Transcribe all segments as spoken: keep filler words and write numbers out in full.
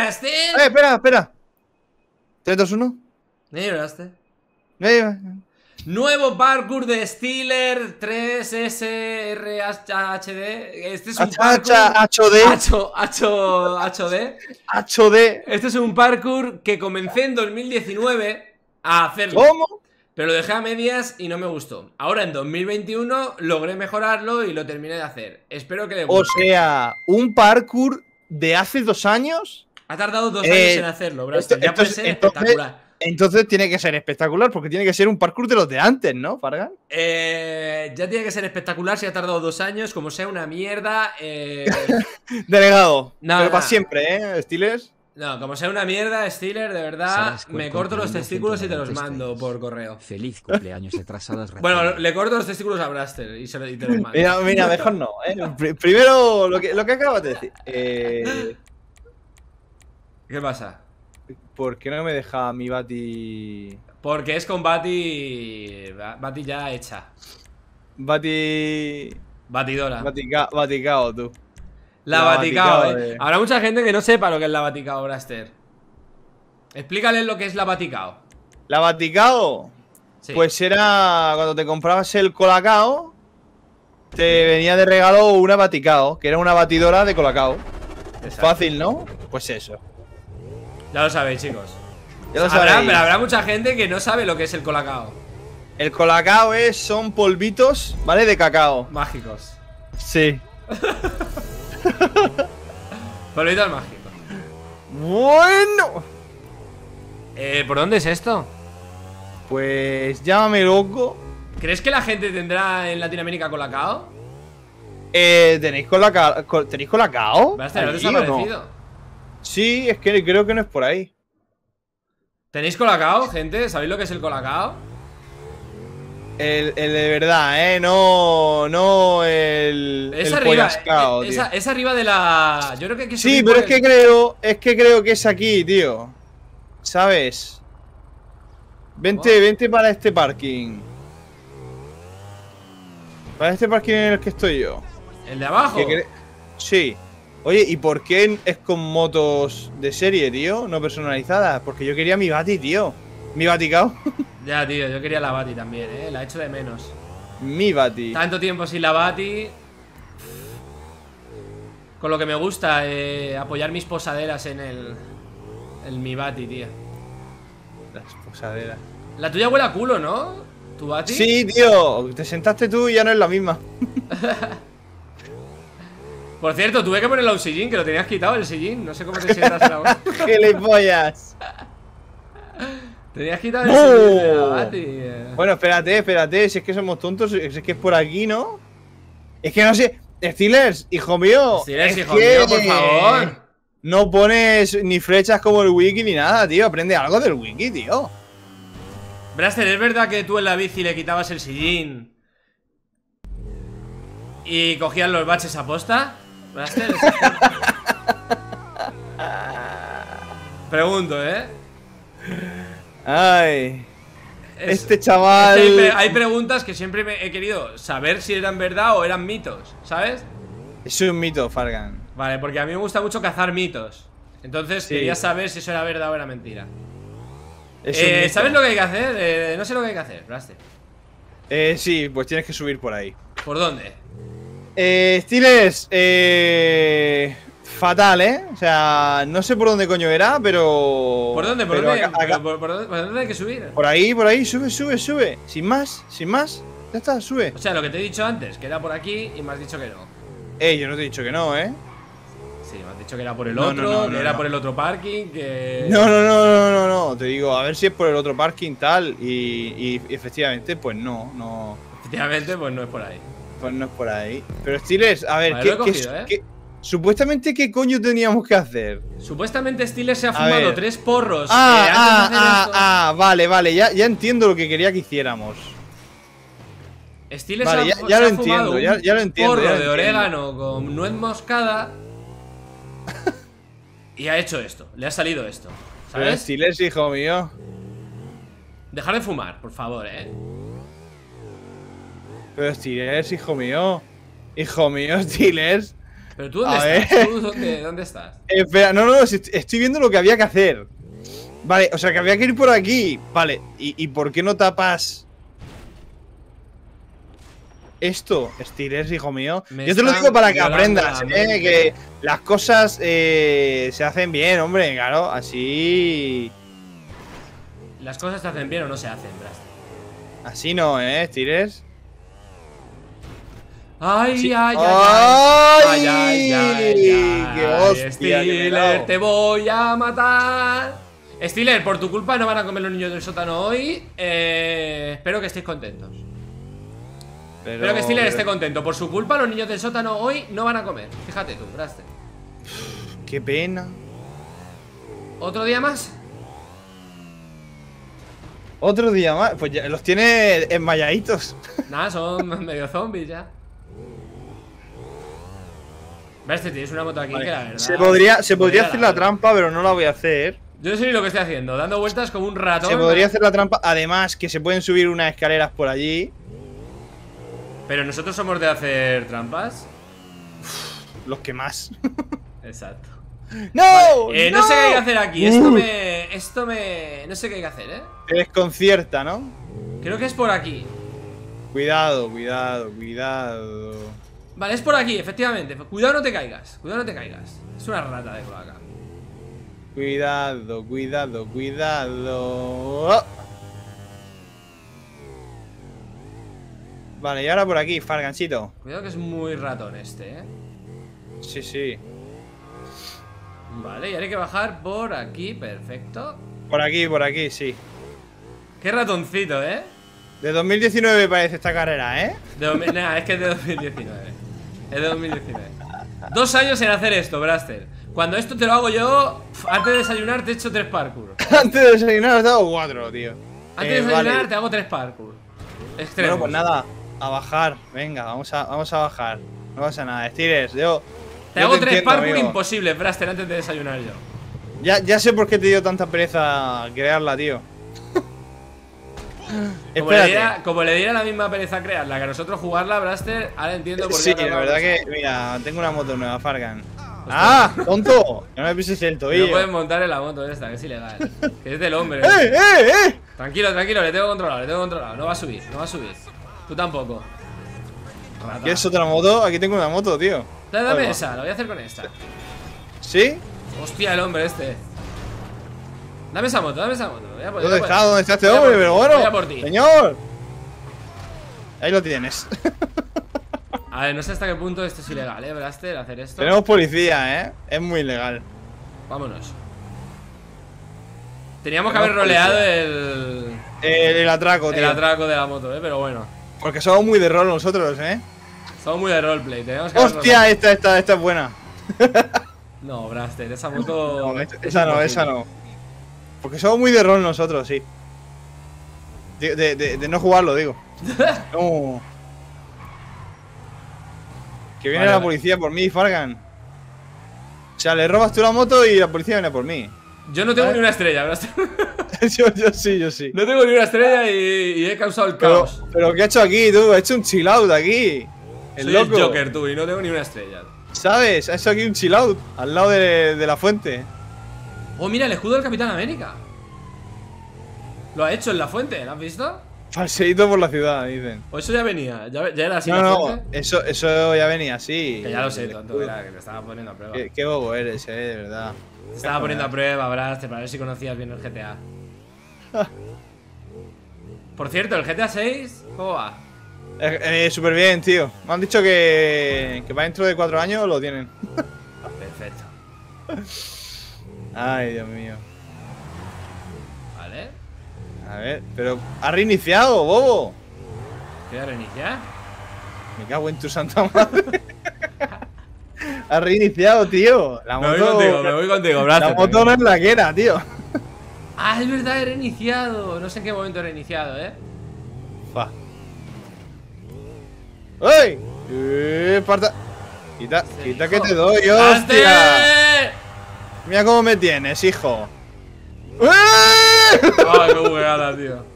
lloraste? Eh, espera, espera. tres, dos, uno. ¿No lloraste? Eh, Nuevo parkour de Steeler tres S R H D. Este es un parkour H D. H D. H D. Este es un parkour que comencé en dos mil diecinueve a hacerlo. ¿Cómo? Pero lo dejé a medias y no me gustó. Ahora en dos mil veintiuno logré mejorarlo y lo terminé de hacer. Espero que le guste. O sea, un parkour de hace dos años. Ha tardado dos Eh, años en hacerlo, bro. esto- Ya puede entonces- ser entonces- espectacular. Entonces tiene que ser espectacular, porque tiene que ser un parkour de los de antes, ¿no, Fargan? Eh, ya tiene que ser espectacular si ha tardado dos años, como sea una mierda. Eh, Delegado. No, pero no. para siempre, ¿eh? Steelers. no, como sea una mierda, Steeler, de verdad, Sarasco, me el corto los contenido testículos y te los ciento noventa y mando seis. por correo. Feliz cumpleaños retrasadas. Bueno, Rafael. le corto los testículos a Braster y, se lo, y te los mando. Mira, mira, mejor no, ¿eh? Pr- Primero, lo que, lo que acabas de decir. Eh, ¿Qué pasa? ¿Por qué no me deja mi Bati. Porque es con Bati. Bati ya hecha. Bati. Batidora. Batica... Baticao, tú. La, la Baticao, Baticao eh. de- Habrá mucha gente que no sepa lo que es la Baticao, Braster. Explícales lo que es la Baticao. La Baticao. Sí. Pues era cuando te comprabas el Colacao. Te venía de regalo una Baticao, que era una batidora de Colacao. Exacto. Fácil, ¿no? Pues eso. Ya lo sabéis, chicos. Ya lo Habrá, sabéis. pero habrá mucha gente que no sabe lo que es el Colacao. El Colacao es, son polvitos, ¿vale? De cacao. Mágicos. Sí. Polvitos mágicos. Bueno. Eh, ¿por dónde es esto? Pues llámame loco. ¿Crees que la gente tendrá en Latinoamérica Colacao? Eh, ¿tenéis Colacao? col- ¿Tenéis Colacao? Va a estar ¿Allí o desaparecido. no? Sí, es que creo que no es por ahí. ¿Tenéis Colacao, gente? ¿Sabéis lo que es el Colacao? El, el de verdad, ¿eh? No, no el, Es el arriba, pollascao, es, tío. es- es arriba de la... Yo creo que hay que Sí, subir pero por es que el- creo, es que creo que es aquí, tío. ¿Sabes? Vente, Oh. vente para este parking. Para este parking en el que estoy yo. ¿El de abajo? Que cre- Sí. Oye, ¿y por qué es con motos de serie, tío? No personalizadas. Porque yo quería mi Bati, tío. Mi Baticao. Ya, tío, yo quería la Bati también, eh. La echo de menos. Mi Bati. Tanto tiempo sin la Bati. Con lo que me gusta, eh, apoyar mis posaderas en el... En mi Bati, tío. Las posaderas. La tuya huele a culo, ¿no? ¿Tu Bati? Sí, tío. Te sentaste tú y ya no es la misma. Por cierto, tuve que ponerle a un sillín, que lo tenías quitado el sillín. No sé cómo te sientas ahora. ¡Gilipollas! Tenías quitado el ¡No! sillín de la Bati. eh. Bueno, espérate, espérate. Si es que somos tontos, si es que es por aquí, ¿no? Es que no sé. Steelers, hijo mío. Steelers, es hijo que mío, por favor. No pones ni flechas como el wiki ni nada, tío. Aprende algo del wiki, tío. Braster, ¿es verdad que tú en la bici le quitabas el sillín y cogías los baches a posta? Braster, ¿es esto? Pregunto, ¿eh? Ay. Es- Este es chaval. que hay, pre- hay preguntas que siempre me he querido saber si eran verdad o eran mitos, ¿sabes? Es un mito, Fargan. Vale, porque a mí me gusta mucho cazar mitos. Entonces Sí. quería saber si eso era verdad o era mentira. Es un Eh, mito. ¿Sabes lo que hay que hacer? Eh, no sé lo que hay que hacer, Braster. Eh, sí, pues tienes que subir por ahí. ¿Por dónde? Eh, Steelers, eh. Fatal, ¿eh? O sea, no sé por dónde coño era, pero. ¿Por dónde? ¿Por pero dónde? acá- acá- Pero ¿Por, por dónde? ¿Por dónde hay que subir? Por ahí, por ahí, sube, sube, sube. Sin más, sin más. Ya está, sube. O sea, lo que te he dicho antes, que era por aquí y me has dicho que no. Eh, yo no te he dicho que no, ¿eh? Sí, me has dicho que era por el No, no, otro, no, no, que era no. por el otro parking, que... No, no, no, no, no, no. Te digo, a ver si es por el otro parking tal. Y, y efectivamente, pues no, no. Efectivamente, pues no es por ahí. Pues no es por ahí. Pero Steelers, a ver, Vale, ¿qué, lo he qué- cogido, ¿eh? qué- supuestamente, ¿qué coño teníamos que hacer? Supuestamente Steelers se ha A fumado ver. tres porros. Ah, eh, antes ah, de hacer ah, esto. ah, vale, vale, ya, ya entiendo lo que quería que hiciéramos. Steelers Vale, ha- ya- se ya ha lo fumado entiendo, un ya- ya lo entiendo, porro ya lo de entiendo. orégano con nuez moscada y ha hecho esto, le ha salido esto, Pero ¿sabes? Steelers, hijo mío. Dejar de fumar, por favor, eh. Pero Steelers, hijo mío. Hijo mío, Steelers. Pero tú dónde A estás, ver. ¿Tú dónde, dónde estás? Eh, espera, no, no, si est- estoy viendo lo que había que hacer. Vale, o sea que había que ir por aquí. Vale, ¿y, y por qué no tapas esto? Steelers, hijo mío. Me Yo te lo están digo para que violando aprendas, la eh, mente. que las cosas eh, se hacen bien, hombre, claro, así. Las cosas se hacen bien o no se hacen, Bras. Así no, eh, Steelers. Ay, Sí. ay, ay, ¡Ay! ay, ay, ay, ay, ¡Qué ay, hostia que me he Steeler, dado! te voy a matar. Steeler, por tu culpa no van a comer los niños del sótano hoy. Eh, espero que estéis contentos. Pero, Espero que Steeler pero- esté contento. Por su culpa los niños del sótano hoy no van a comer. Fíjate tú, Braster. Qué pena. ¿Otro día más? Otro día más. Pues ya los tiene enmayaditos. Nada, son medio zombies ya. Braster, tienes una moto aquí Vale. que la verdad. Se podría, se podría hacer la dar. trampa, pero no la voy a hacer. Yo sé lo que estoy haciendo, dando vueltas como un ratón. Se podría hacer la trampa. Además, que se pueden subir unas escaleras por allí. Pero nosotros somos de hacer trampas. Los que más. Exacto. ¡No! Eh, no, sé qué hay que hacer aquí. Esto me. Esto me. No sé qué hay que hacer, eh. Te desconcierta, ¿no? Creo que es por aquí. Cuidado, cuidado, cuidado. Vale, es por aquí, efectivamente. Cuidado, no te caigas. Cuidado, no te caigas. Es una rata de cloaca. Cuidado, cuidado, cuidado. Oh. Vale, y ahora por aquí, Fargancito. Cuidado que es muy ratón este, eh. Sí, sí. Vale, y ahora hay que bajar por aquí, perfecto. Por aquí, por aquí, sí. Qué ratoncito, eh. De dos mil diecinueve parece esta carrera, ¿eh? De dos mil Nah, es que es de dos mil diecinueve. Es de dos mil diecinueve. Dos años en hacer esto, Braster. Cuando esto te lo hago yo, pf, antes de desayunar te echo tres parkour. Antes de desayunar has dado cuatro, tío. Antes Eh, de desayunar vale. te hago tres parkour. Extremos. Bueno, pues nada, a bajar. Venga, vamos a, vamos a bajar. No pasa nada, Steelers, yo. Te yo hago tres entiendo, parkour amigo. imposibles, Braster, antes de desayunar yo. Ya, ya sé por qué te dio tanta pereza crearla, tío. Como le, Espérate. diera, como le diera la misma pereza crearla que a nosotros jugarla, Braster, ahora entiendo por qué. Sí, ha tardado la verdad tanto. que, mira, tengo una moto nueva, Fargan. ¡Ah! ¡Tonto! Que no me pises el No tobillo. puedes montar en la moto esta, que es ilegal. Que es del hombre. ¡Eh, eh, eh! Tranquilo, tranquilo, le tengo controlado, le tengo controlado. No va a subir, no va a subir. Tú tampoco. Rata. ¿Quieres otra moto? Aquí tengo una moto, tío. Dame, Ahí dame va. esa, lo voy a hacer con esta. ¿Sí? Hostia, el hombre este. Dame esa moto, dame esa moto. Voy a por- ¿Dónde voy a está? por- ¿Dónde está este voy a hombre? por ti, Pero bueno. voy a por ti. Señor. Ahí lo tienes. A ver, no sé hasta qué punto esto es ilegal, eh, Braster, hacer esto. Tenemos policía, ¿eh? Es muy ilegal. Vámonos. Teníamos que Tenemos haber roleado policía. el, El, el atraco, el tío. atraco de la moto, eh, pero bueno. Porque somos muy de rol nosotros, ¿eh? Somos muy de roleplay, tenemos que haber ¡Hostia! Esta, esta, esta es buena. roleado. No, Braster, esa moto. No, esa, es esa no, imposible. esa no. Porque somos muy de rol nosotros, sí. De, de, de- de no jugarlo, digo. No. Que viene Vale, la vale. policía por mí, Fargan. O sea, le robas tú la moto y la policía viene por mí. Yo no tengo ¿Vale? ni una estrella, Braster. yo, yo sí, yo sí. No tengo ni una estrella y, y he causado el Pero, caos. pero ¿qué ha hecho aquí, tú? Ha hecho un chill out aquí. El Soy loco. el Joker, tú, y no tengo ni una estrella. ¿Sabes? Ha hecho aquí un chill out al lado de, de la fuente. Oh, mira, el escudo del Capitán América. Lo ha hecho en la fuente, ¿lo has visto? Falseíto por la ciudad, dicen. O eso ya venía, ya, ya era así No, la no, fuente. eso, eso ya venía así. Que ya lo sé, tonto, era que te estaba poniendo a prueba. Qué, qué bobo eres, eh, de verdad. Te estaba poniendo a prueba, Braster, para ver si conocías bien el G T A. Por cierto, el G T A seis, ¿cómo va? Eh, eh, súper bien, tío. Me han dicho que, que para dentro de cuatro años lo tienen. Perfecto. Ay, Dios mío. Vale. A ver, pero ha reiniciado, bobo. ¿Voy a reiniciar? Me cago en tu santa madre. Ha reiniciado, tío. La Me voy moto, contigo, me voy contigo, la Braster. moto no es la que era, tío. Ah, es verdad, he reiniciado. No sé en qué momento he reiniciado, eh. Fa. ¡Ey! ¡Eh, parta! Quita, Se quita dijo. que te doy, hostia. ¡Braster! Mira cómo me tienes, hijo. ¡Eh! Ay, qué bugueada, tío.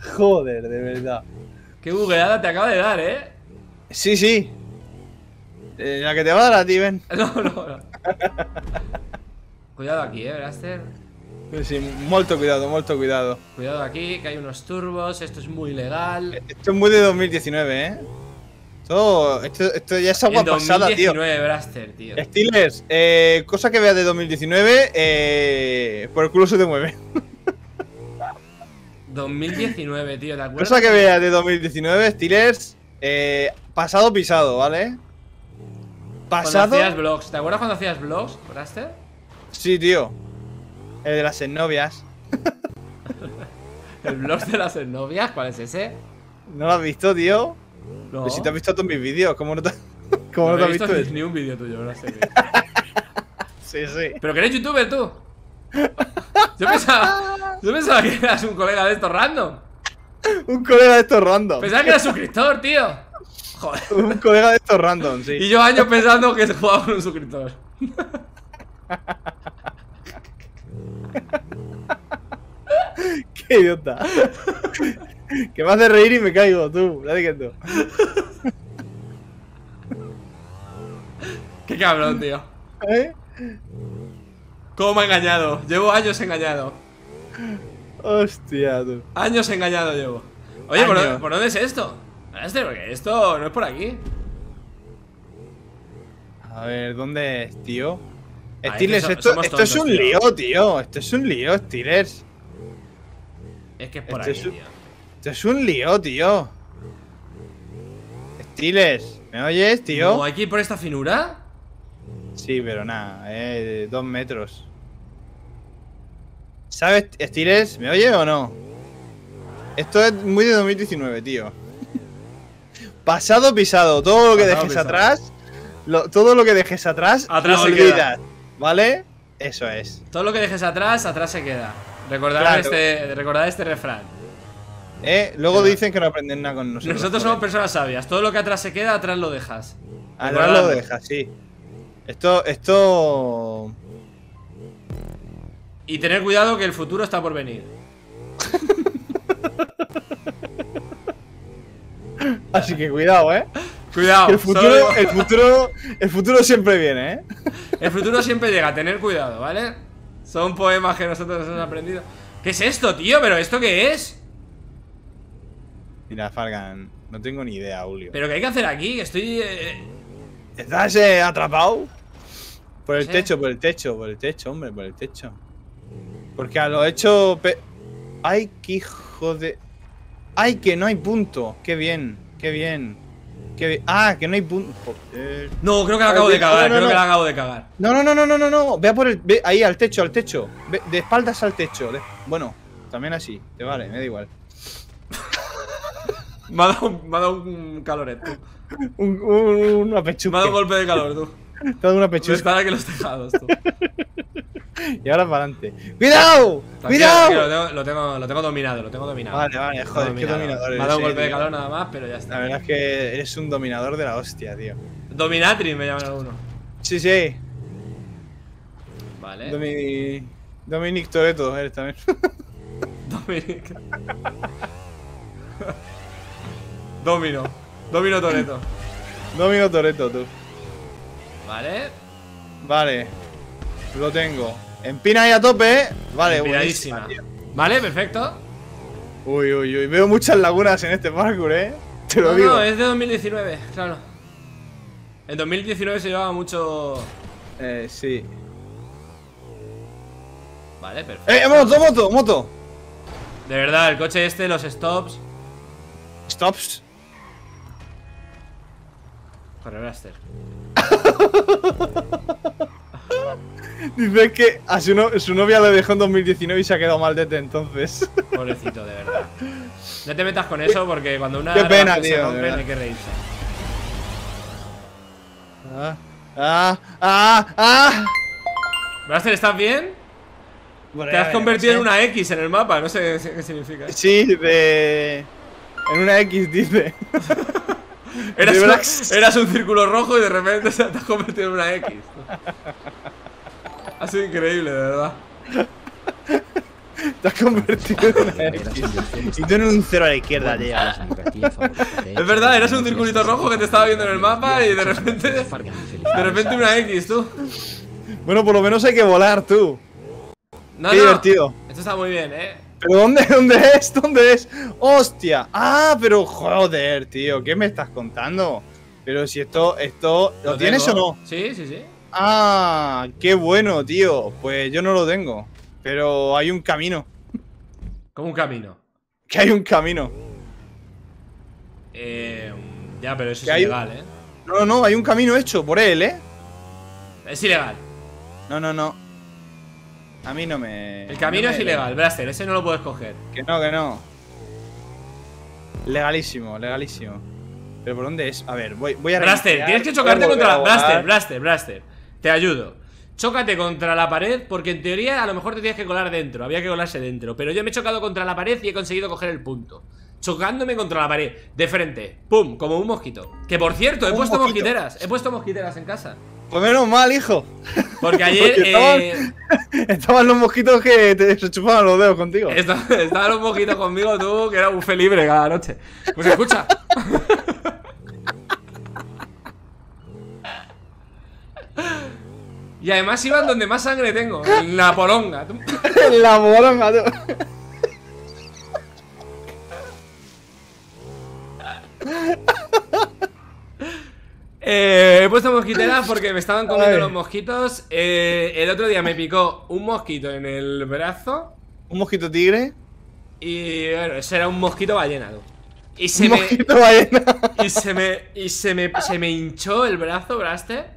Joder, de verdad. Qué bugueada te acaba de dar, eh. Sí, sí. Eh, la que te va a dar a ti, ven. No, no, no. Cuidado aquí, eh, Braster. Sí, molto cuidado, molto cuidado. Cuidado aquí, que hay unos turbos. Esto es muy legal. Esto es muy de dos mil diecinueve, ¿eh? Esto, esto, esto ya es agua En pasada, tío. dos mil diecinueve, Braster, tío. Steelers, eh, cosa que veas de dos mil diecinueve, eh, por el culo se te mueve. dos mil diecinueve, tío, ¿te acuerdas? Cosa que veas de dos mil diecinueve, Steelers, eh, pasado pisado, ¿vale? Cuando Pasado. hacías vlogs, ¿te acuerdas cuando hacías vlogs, Braster? Sí, tío. El de las exnovias. ¿El vlog de las novias? ¿Cuál es ese? ¿No lo has visto, tío? No. Pues si te has visto todos mis vídeos, ¿cómo no te, cómo No, no te he has visto visto ni, eso? ni un vídeo tuyo, Braster. Sí, sí. ¿Pero que eres youtuber tú? Yo pensaba, yo pensaba que eras un colega de estos random. Un colega de estos random. Pensaba que eras suscriptor, tío. Joder. Un colega de estos random, sí. Y yo años pensando que se jugaba con un suscriptor. Qué idiota. Que me hace reír y me caigo, tú. Dale quieto. Qué cabrón, tío. ¿Eh? ¿Cómo me ha engañado? Llevo años engañado. Hostia, tú. Años engañado llevo. Oye, ¿por, Años. dónde- ¿por dónde es esto? Este, porque esto no es por aquí. A ver, ¿dónde es, tío? Ay, Steelers, que so- esto, somos esto es tontos, un tío. lío, tío. Esto es un lío, Steelers. Es que es por Este aquí, es un- tío. Esto es un lío, tío. Steelers, ¿me oyes, tío? ¿No hay que ir por esta finura? Sí, pero nada, eh, dos metros. ¿Sabes, Steelers? ¿Me oye o no? Esto es muy de dos mil diecinueve, tío. Pasado pisado, todo lo que Pasado dejes pisado. atrás, lo- todo lo que dejes atrás, Atrás lo se olvidas, queda. ¿vale? Eso es. Todo lo que dejes atrás, atrás se queda. Recordad, Claro. este, recordad este refrán. ¿Eh? Luego Claro. dicen que no aprenden nada con nosotros. Nosotros somos personas sabias. Todo lo que atrás se queda, atrás lo dejas. Atrás Recordadlo. lo dejas, sí. Esto, esto... Y tener cuidado que el futuro está por venir. Así que cuidado, ¿eh? Cuidado. Que el futuro, solo- el futuro, el futuro siempre viene, ¿eh? El futuro siempre llega, tener cuidado, ¿vale? Son poemas que nosotros hemos aprendido. ¿Qué es esto, tío? ¿Pero esto qué es? Mira, Fargan, no tengo ni idea, Julio. ¿Pero qué hay que hacer aquí? Que estoy... eh, ¿Estás eh, atrapado? Por el Sí. techo, por el techo, por el techo, hombre, por el techo. Porque a lo hecho... pe- ¡Ay, qué hijo de... ¡Ay, que no hay punto! ¡Qué bien! ¡Qué bien! ¡Qué bien! ¡Ah, que no hay punto! Joder. No, creo que la Ay, acabo de no, cagar, no, creo no. que la acabo de cagar. No, no, no, no, no, no, no. Ve a por el... Ve ahí, al techo, al techo. Ve, de espaldas al techo. de- Bueno, también así. Te vale, me da igual. Me ha dado, un- me ha dado un caloret, tú. Un, un- una Me ha pechuga. dado un golpe de calor, tú. Te ha dado una Me pechuga. está aquí los tejados, tú. Y ahora para adelante. ¡Cuidado! Tranquilo, ¡Cuidado! tranquilo, lo, tengo, lo, tengo, lo tengo dominado, lo tengo dominado. Vale, vale, Lo tengo joder, qué dominado. dominador Me ha eres, dado un eh, golpe de tío. calor nada más, pero ya La está. verdad es que eres un dominador de la hostia, tío. Dominatrix me llaman algunos. Sí, sí. Vale. Domi... Dominic Toretto eres también. Dominic. Domino. Domino Toretto. Domino Toretto, tú. Vale. Vale. Lo tengo. Empina ahí a tope, ¿eh? Vale, Empinadísima. buenísima, tío. Vale, perfecto. Uy, uy, uy. Veo muchas lagunas en este parkour, ¿eh? Te lo No, digo. no, es de dos mil diecinueve, claro. En dos mil diecinueve se llevaba mucho. Eh, sí. Vale, perfecto. ¡Eh, moto, moto, moto! De verdad, el coche este, los stops. Stops. Corre, Blaster. Dice que a su, no- su novia lo dejó en dos mil diecinueve y se ha quedado mal desde entonces. Pobrecito, de verdad. No te metas con eso porque cuando una Qué pena, relación se tío, de rompe, verdad. hay que reírse. Ah, ah, ah, ah. Blaster, ¿estás bien? Bueno, Te ya has veremos, convertido en ¿eh? una X en el mapa, no sé qué significa. Sí, de... En una X dice. Eras, de un, verdad. eras un círculo rojo y de repente se te has convertido en una X. Ha sido increíble, de verdad. Te Te has convertido en una X. Y tú en un cero a la izquierda, tío. Es verdad, eras un circulito rojo que te estaba viendo en el mapa y de repente. De repente una X, tú. Bueno, por lo menos hay que volar, tú. No, Qué no. divertido. Esto está muy bien, eh. ¿Pero dónde, dónde es? ¿Dónde es? ¡Hostia! Ah, pero joder, tío. ¿Qué me estás contando? Pero si esto, esto, ¿lo, Lo tienes tengo. o no? Sí, sí, sí. Ah, qué bueno, tío. Pues yo no lo tengo. Pero hay un camino. Como un camino. Que hay un camino. Eh. Ya, pero eso Que es hay- ilegal, eh. No, no, hay un camino hecho por él, ¿eh? Es ilegal. No, no, no. A mí no me... El camino no es me- ilegal, Braster, ese no lo puedes coger. Que no, que no. Legalísimo, legalísimo. ¿Pero por dónde es? A ver, voy, voy a... Braster, reiniciar, tienes que voy a chocarte volver contra a la. volar. Braster, Braster, Braster. Te ayudo. Chócate contra la pared, porque en teoría a lo mejor te tienes que colar dentro. Había que colarse dentro. Pero yo me he chocado contra la pared y he conseguido coger el punto. Chocándome contra la pared, de frente. Pum, como un mosquito. Que por cierto, he Un puesto mosquito. mosquiteras. He puesto mosquiteras en casa. Pues menos mal, hijo. Porque ayer. Porque estaban- eh, Estaban los mosquitos que te se chupaban los dedos contigo. esta- Estaban los mosquitos conmigo, tú, que era buffet libre cada noche. Pues escucha. Y además iban donde más sangre tengo, en la polonga. Tú- La moronga, tú. Eh, he puesto mosquiteras porque me estaban comiendo Ay. los mosquitos. Eh, el otro día me picó un mosquito en el brazo. Un mosquito tigre. Y bueno, ese era un mosquito ballena, tú. Y se Un me. mosquito ballena. Y se me. Y se me. Se me hinchó el brazo, Braster.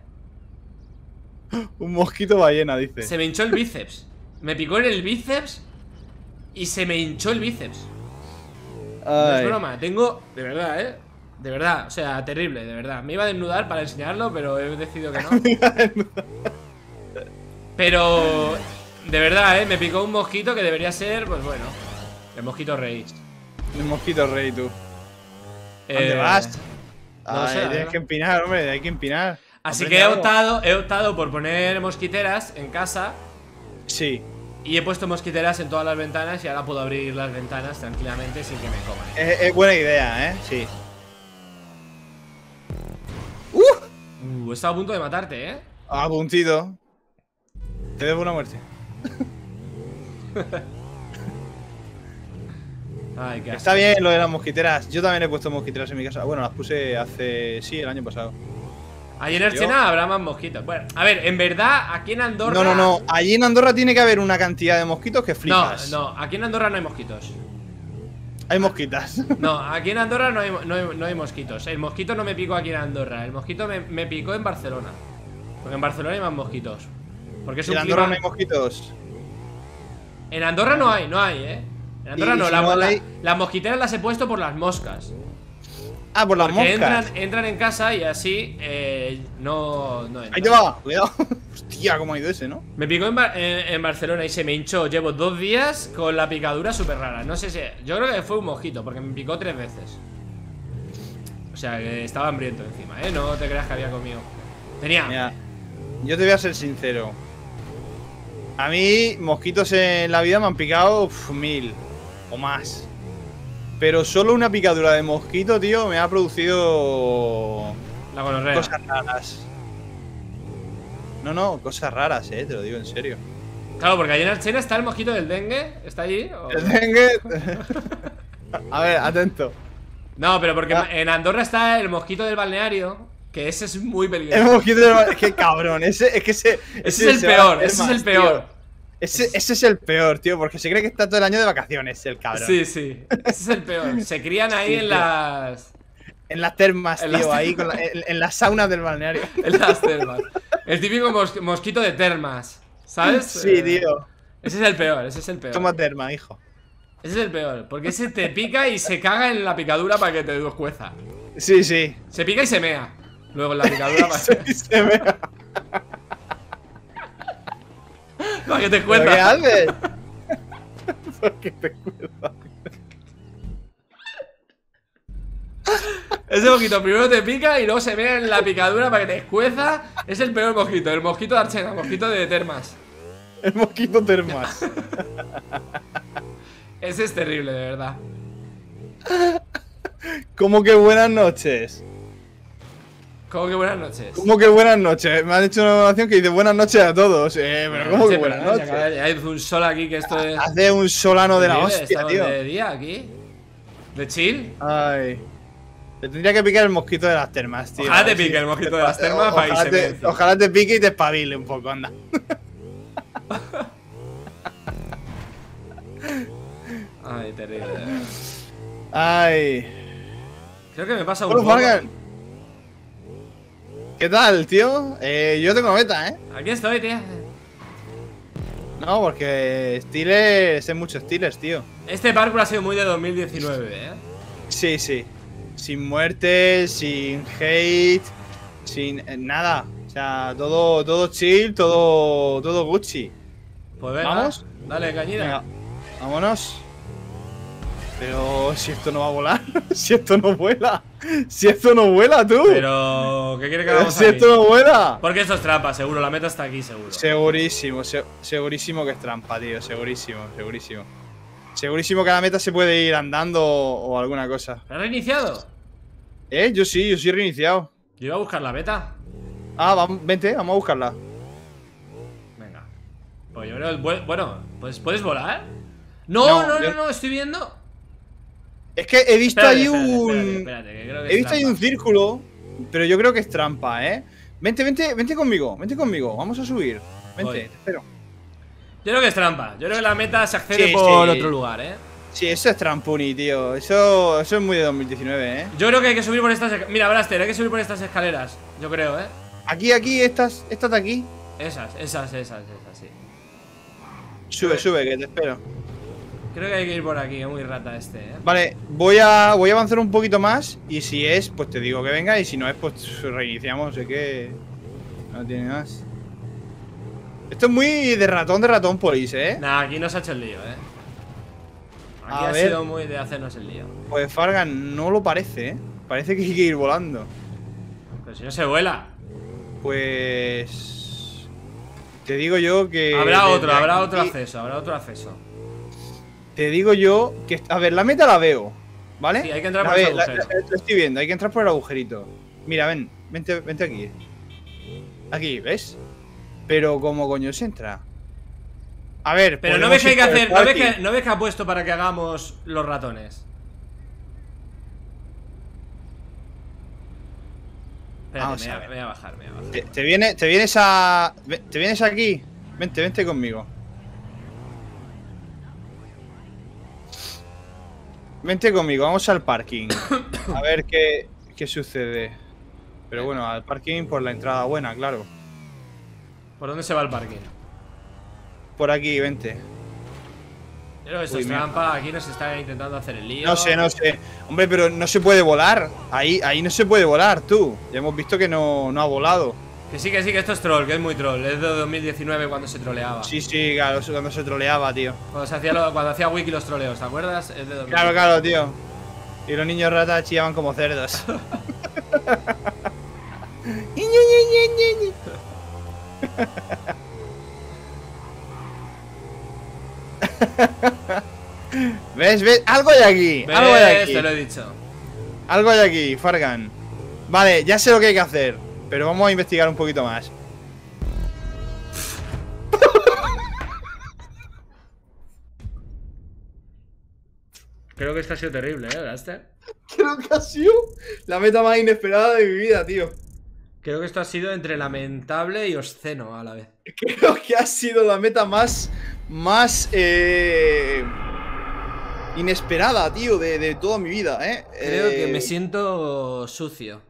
Un mosquito ballena, dice. Se me hinchó el bíceps. Me picó en el bíceps. Y se me hinchó el bíceps. No es Ay. broma, tengo. De verdad, eh. De verdad, o sea, terrible, de verdad. Me iba a desnudar para enseñarlo, pero he decidido que no. Pero. De verdad, eh. Me picó un mosquito que debería ser, pues bueno. El mosquito rey. El mosquito rey, tú. ¿Dónde Eh, vas? no lo Ay, sé, la tienes verdad. que empinar, hombre, hay que empinar. Así Aprende que he algo. optado, he optado por poner mosquiteras en casa. Sí. Y he puesto mosquiteras en todas las ventanas y ahora puedo abrir las ventanas tranquilamente sin que me coman. Es, es buena idea, ¿eh? Sí. Uh, he estado a punto de matarte, ¿eh? A puntito. Te debo una muerte. Ay, qué asco. Está bien lo de las mosquiteras. Yo también he puesto mosquiteras en mi casa. Bueno, las puse hace... Sí, el año pasado. Allí en Erchena Yo- habrá más mosquitos. Bueno, a ver, en verdad, aquí en Andorra. No, no, no. Allí en Andorra tiene que haber una cantidad de mosquitos que No, flipas. no, aquí en Andorra no hay mosquitos. Hay mosquitas. No, aquí en Andorra no hay, no hay, no hay mosquitos. El mosquito no me picó aquí en Andorra. El mosquito me, me picó en Barcelona. Porque en Barcelona hay más mosquitos. Porque es En un Andorra clima- no hay mosquitos. En Andorra no hay, no hay, eh. En Andorra Y no, si la- no la- hay- las mosquiteras las he puesto por las moscas. Ah, por las Porque moscas. entran, entran en casa y así eh, no, no entran. Ahí te va, cuidado. Hostia, cómo ha ido ese, ¿no? Me picó en, Bar- en- en Barcelona y se me hinchó. Llevo dos días con la picadura súper rara. No sé si. Yo creo que fue un mosquito, porque me picó tres veces. O sea, que estaba hambriento encima, ¿eh? No te creas que había comido. Tenía. Mira, yo te voy a ser sincero. A mí, mosquitos en la vida me han picado uf, mil o más. Pero solo una picadura de mosquito, tío, me ha producido La gonorrea. cosas raras. No, no, cosas raras, eh, te lo digo en serio. Claro, porque allí en Archena está el mosquito del dengue. ¿Está allí? ¿O- El dengue. A ver, atento. No, pero porque Ah. en Andorra está el mosquito del balneario. Que ese es muy El peligroso. mosquito del es que cabrón, ese, es que ese. Ese es el se va a peor, hacer ese es más, el peor. tío. Ese, ese es el peor, tío, porque se cree que está todo el año de vacaciones, el cabrón. Sí, sí. Ese es el peor. Se crían ahí Sí, en tío. las. En las termas, En tío, las ahí con la- en, en las saunas del balneario. En las termas. El típico mos- mosquito de termas. ¿Sabes? Sí, Eh, tío. Ese es el peor, ese es el peor. Toma terma, hijo. Ese es el peor. Porque ese te pica y se caga en la picadura para que te descueza. Sí, sí. Se pica y se mea. Luego en la picadura para, Sí, se me... para que te ¿Pero qué escueza. haces? ¿Por qué te cuesta? Ese mosquito primero te pica y luego se mea en la picadura para que te escueza. Es el peor mosquito, el mosquito de Archena, mosquito de termas. El mosquito termas. Ese es terrible, de verdad. ¿Cómo que buenas noches? ¿Cómo que buenas noches? ¿Cómo que buenas noches? Me han hecho una oración que dice buenas noches a todos. Eh, pero ¿cómo que Sí, pero buenas no, noches? ya que hay un sol aquí que esto es. Hace un solano de la Increíble, hostia, estamos tío. de día aquí. De chill. Ay. Te tendría que picar el mosquito de las termas, tío. Ojalá te Sí. pique el mosquito de las termas para Ojalá irse te, ojalá te pique y te espabile un poco, anda. Ay, terrible. Ay. Creo que me pasa un Bueno, poco. Fargan. ¿Qué tal, tío? Eh, yo tengo meta, ¿eh? Aquí estoy, tío. No, porque Steelers es mucho Steelers, tío. Este parkour ha sido muy de dos mil diecinueve, eh. Sí, sí. Sin muertes, sin hate, sin eh, nada. O sea, todo, todo chill, todo, todo Gucci. Pues venga, ¿Vamos? dale, cañita. Venga, vámonos. Pero si esto no va a volar, si esto no vuela, si esto no vuela, tú. Pero, ¿qué quiere que hagamos si aquí? esto no vuela. Porque esto es trampa, seguro. La meta está aquí, seguro. Segurísimo, se- segurísimo que es trampa, tío. Segurísimo, segurísimo. Segurísimo que a la meta se puede ir andando o alguna cosa. ¿Has reiniciado? ¿Eh? Yo sí, yo sí he reiniciado. Yo iba a buscar la meta. Ah, vamos, vente, vamos a buscarla. Venga. Pues yo creo el bu- Bueno, pues ¿puedes volar? No, No, no, no, yo- no, estoy viendo. Es que he visto Espérate, ahí espérate, un. espérate, espérate, que creo que He es visto ahí trampa. un círculo, pero yo creo que es trampa, ¿eh? Vente, vente, vente conmigo, vente conmigo. Vamos a subir. Vente, Voy. te espero. Yo creo que es trampa. Yo creo que la meta se accede Sí, por sí. otro lugar, eh. Sí, eso es trampuni, tío. Eso, eso es muy de dos mil diecinueve, ¿eh? Yo creo que hay que subir por estas. esca- Mira, Blaster, hay que subir por estas escaleras. Yo creo, eh. Aquí, aquí, estas, estas de aquí. Esas, esas, esas, esas, sí. Sube, sube, que te espero. Creo que hay que ir por aquí, es muy rata este, eh. Vale, voy a, voy a avanzar un poquito más. Y si es, pues te digo que venga. Y si no es, pues reiniciamos. Sé que no tiene más. Esto es muy de ratón, de ratón police, ¿eh? Nah, aquí nos ha hecho el lío, eh. Aquí A ha ver. sido muy de hacernos el lío. Pues Fargan no lo parece, ¿eh? Parece que hay que ir volando. Pero si no se vuela. Pues... Te digo yo que... Habrá desde otro, habrá aquí- otro acceso, habrá otro acceso. Te digo yo que... A ver, la meta la veo, ¿vale? Sí, hay que entrar La por ese ve- la- agujero. la- Lo estoy viendo, hay que entrar por el agujerito. Mira, ven, vente, vente aquí. Aquí, ¿ves? Pero ¿cómo coño se entra? A ver, Pero no podemos ves que hay ir que por el hacer, no ves parking. que, no ves que ha puesto para que hagamos los ratones. Espérate, Vamos me a voy a, ver. me voy a bajar, me voy a bajar. Te, te viene, te vienes a... ve- Te vienes aquí. Vente, vente conmigo. Vente conmigo, vamos al parking. A ver qué, qué sucede. Pero bueno, al parking por la entrada buena, claro. ¿Por dónde se va el parking? Por aquí, vente. Yo creo que esto Uy, es mira. trampa, aquí nos está intentando hacer el lío. No sé, no sé. Hombre, pero no se puede volar. Ahí, ahí no se puede volar, tú. Ya hemos visto que no, no ha volado. Que sí, que sí, que esto es troll, que es muy troll. Es de dos mil diecinueve cuando se troleaba. Sí, sí, claro, eso cuando se troleaba, tío. Cuando, se hacía lo- cuando hacía Wiki los troleos, ¿te acuerdas? Es de dos mil. Claro, claro, tío. Y los niños ratas chillaban como cerdos. ¿Ves? ¿Ves? Algo hay aquí. ¿Ves? Algo hay aquí. Te lo he dicho. Algo hay aquí, Fargan. Vale, ya sé lo que hay que hacer. Pero vamos a investigar un poquito más. Creo que esto ha sido terrible, ¿eh, Blaster? Creo que ha sido la meta más inesperada de mi vida, tío. Creo que esto ha sido entre lamentable y obsceno a la vez. Creo que ha sido la meta más. Más. Eh, inesperada, tío, de, de toda mi vida, ¿eh? Creo que Eh, me siento sucio.